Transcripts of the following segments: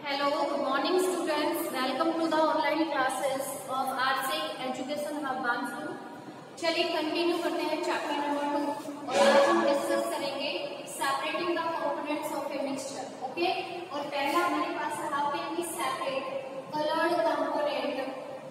Hello, good morning students. Welcome to the online classes of RSEC Education Hub Bangalore. चलिए continue करते हैं chapter number 2 और आज हम डिस्कस करेंगे separating the components of a mixture. Okay, और पहला हमारे पास how can we separate coloured component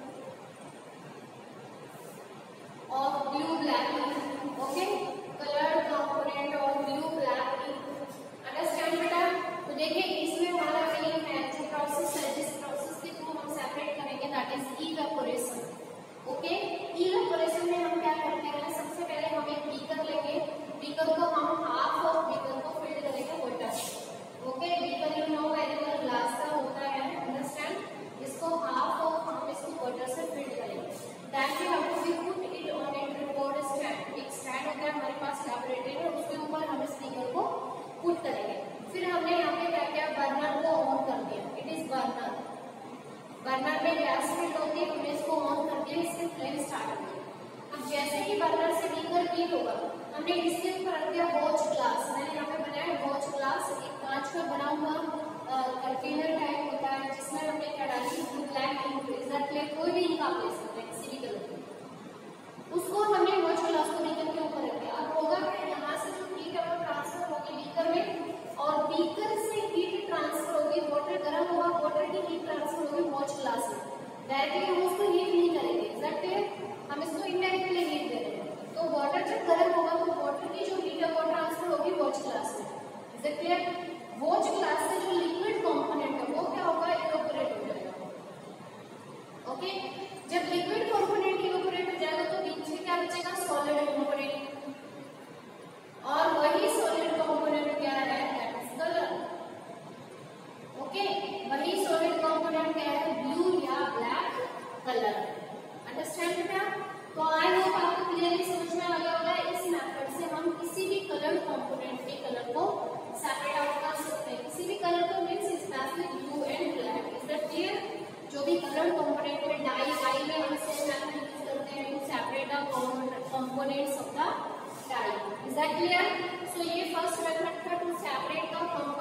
of blue black. Okay, coloured component of blue black. Understand बेटा? तो देखिए इसमें हमारा मेन है जो प्रोसेस है, जिस प्रोसेस के थ्रू हम सेपरेट करेंगे that is evaporation. Okay, evaporation में हम क्या करते हैं, सबसे पहले हम एक बीकर लेंगे. बीकर को हम हाफ ऑफ बीकर को फिल करेंगे वाटर से. Okay, beaker you know very well glass का होता है. अंडरस्टैंड? इसको हाफ ऑफ हम इसको वाटर से फिल करेंगे. That we have to put it on a tripod stand. एक स्टैंड होता है हमारे पास लैबोरेटरी में, उसके ऊपर हम इस बीकर को पुट करेंगे. फिर हमने यहाँ पे क्या किया, बर्नर को ऑन कर दिया. It is burner. बर्नर में गैस फिल होती है, हमने इसको ऑन कर दिया, इससे फ्लेम स्टार्ट हो गई. अब जैसे ही बर्नर से बीकर हीट होगा, हमने इसके ऊपर रख दिया वॉच ग्लास. मैंने यहाँ पे बनाया वॉच ग्लास. एक कांच का बना हुआ कंटेनर टाइप होता है जिसमें हमने क्या डाली, ब्लैक इंक. कोई भी इंक आप ले सकते हैं किसी भी कलर की. उसको हमने वॉच ग्लास को बीकर के ऊपर रख दिया. अब होगा क्या, यहाँ से जो हीट है वो ट्रांसफर होगी बीकर में, और बीकर से हीट ट्रांसफर होगी, वाटर गर्म होगा, वाटर की हीट ट्रांसफर होगी वॉच ग्लास में. डायरेक्टली हम उसको हीट नहीं करेंगे, एग्जैक्ट हम इसको इनडायरेक्टली हीट दे रहे हैं. तो वाटर जब गर्म होगा तो वाटर की जो हीट है वो ट्रांसफर होगी वॉच ग्लास में. Is it clear? Watch glass से जो लिक्विड कंपोनेंट है वो क्या होगा, इवेपोरेट हो जाएगा. ओके, जब लिक्विड कंपोनेंट इवेपोरेट हो जाएगा तो बीच में क्या बचेगा, सॉलिड कंपोनेंट. और वही सॉलिड कंपोनेंट क्या है, दैट इज कलर. ओके, वही सॉलिड कंपोनेंट क्या है, ब्लू या ब्लैक कलर. अंडरस्टैंड बेटा? तो आई होप आपको क्लियरली समझ में आ गया होगा. इस मेथड से हम किसी भी कलर कंपोनेंट के कलर को सेपरेट आउट कर सकते हैं. किसी भी कलर को means specially blue and black. Is that clear? जो भी कलर कंपोनेंट में डाई में हम सेम मेथड यूज करते हैं to separate the components of the dye. Is that clear? So ये फर्स्ट मेथड था टू सेपरेट द